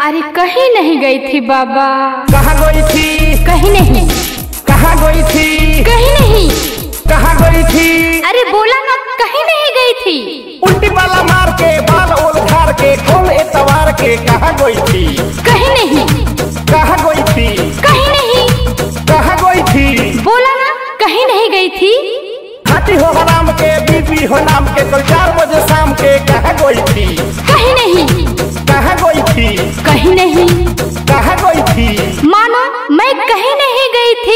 अरे कहीं नहीं गई थी बाबा। कहाँ गई थी? कहीं नहीं। कहाँ गई थी? कहीं नहीं। कहाँ गई थी? अरे बोला ना कहीं नहीं गई थी। उल्टी वाला मार के बाल ओल झाड़ के कौन एतवार के कहाँ गई थी? कहीं नहीं। कहाँ गई थी? कहीं नहीं। कहाँ गई थी? बोला ना कहीं नहीं गई थी। हाथी हो हराम के बीबी हो नाम के कल 4 बजे शाम के कहाँ गई थी? कहीं नहीं। कहाँ गई थी? कहीं नहीं। कहाँ गई थी? मानो मैं कहीं नहीं गई थी।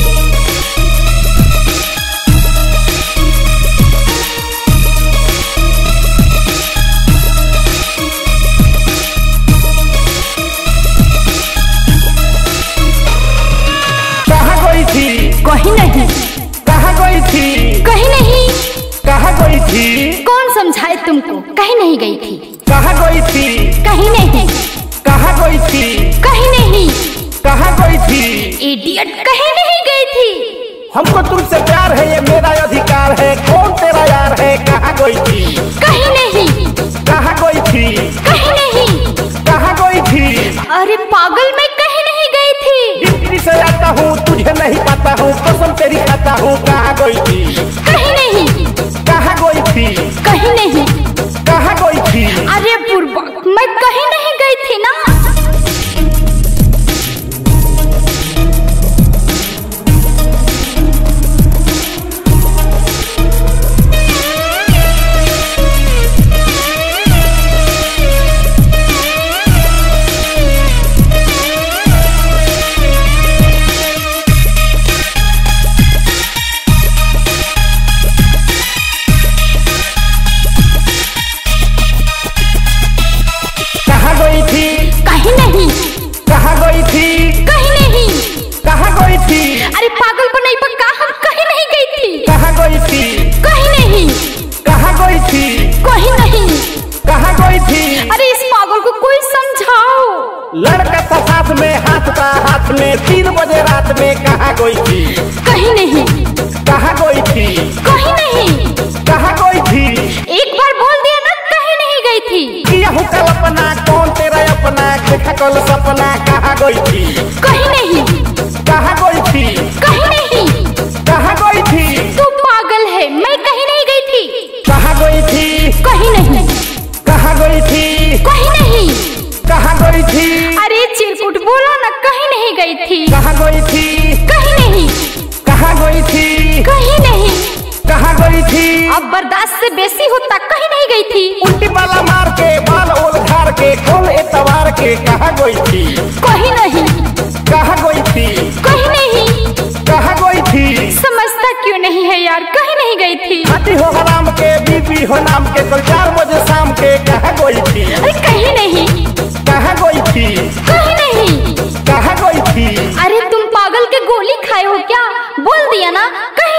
कहीं नहीं। कहाँ गई थी? कहीं नहीं। कहाँ गई थी? कौन समझाए तुमको? कहीं नहीं गई थी। कहाँ गई थी? कहीं नहीं। कहाँ गई थी? कहीं नहीं। कहाँ गई थी? इडियट, कहीं नहीं गई थी। हमको तुमसे प्यार है, ये मेरा अधिकार है, कौन तेरा यार है? कहाँ गई थी? कहीं नहीं। कहाँ गई थी? कहीं नहीं। कहाँ गई थी? अरे पागल, मैं कहीं नहीं गई थी। दिल्ली से आता हूँ, तुझे नहीं पाता हूँ, कसम तेरी खाता हूँ। कहाँ गई थी? कहीं नहीं। कहाँ गई थी? कहीं नहीं। कहाँ गई थी? अरे बुर्बक, मैं कहीं नहीं गई थी ना। कहीं नहीं। कहाँ गई थी? कहीं नहीं। कहाँ गई थी? अरे पागल को नहीं पक्का, हम कहीं नहीं गई थी। कहाँ गई थी? कहीं नहीं। कहाँ गई थी? कहीं नहीं। कहाँ गई थी? अरे इस पागल को कोई समझाओ। लड़का था साथ में, हाथ था हाथ में, 3 बजे रात में कहाँ गई थी? कहीं नहीं। कहाँ गई थी? कहीं नहीं। कहाँ गई थी? एक बार बोल दिया ना, कहीं नहीं गई थी। किया हूँ कल्पना, कौन तेरा अपना, देखा कल सपना। कहाँ गई थी? कहीं नहीं। कहाँ गई थी? कहीं नहीं। कहाँ गई थी? तू पागल है, मैं कहीं नहीं गई थी। कहाँ गई थी? कहीं नहीं। कहाँ गई थी? कहीं नहीं। कहाँ गई थी? अरे चिरकुट, बोला ना कहीं नहीं गई थी। कहाँ गई थी? कहीं नहीं। कहाँ गई थी? कहीं नहीं। कहाँ गई थी? अब बर्दाश्त से बेसी होता, कहीं नहीं गई थी। उल्टी वाला मार के बाल ओल झाड़ के कौन एतवार के कहाँ गई थी? कहीं नहीं। कहाँ गई थी? कहीं नहीं। कहाँ गई थी? समझता क्यों नहीं है यार, कहीं नहीं गई थी। हाथी हो हराम के बीबी हो नाम के कल 4 बजे शाम के कहाँ गई थी? अरे कहीं नहीं। कहाँ गई थी? कहीं नहीं। कहाँ गई थी? अरे तुम पागल के गोली खाए हो क्या? बोल दिया ना कहीं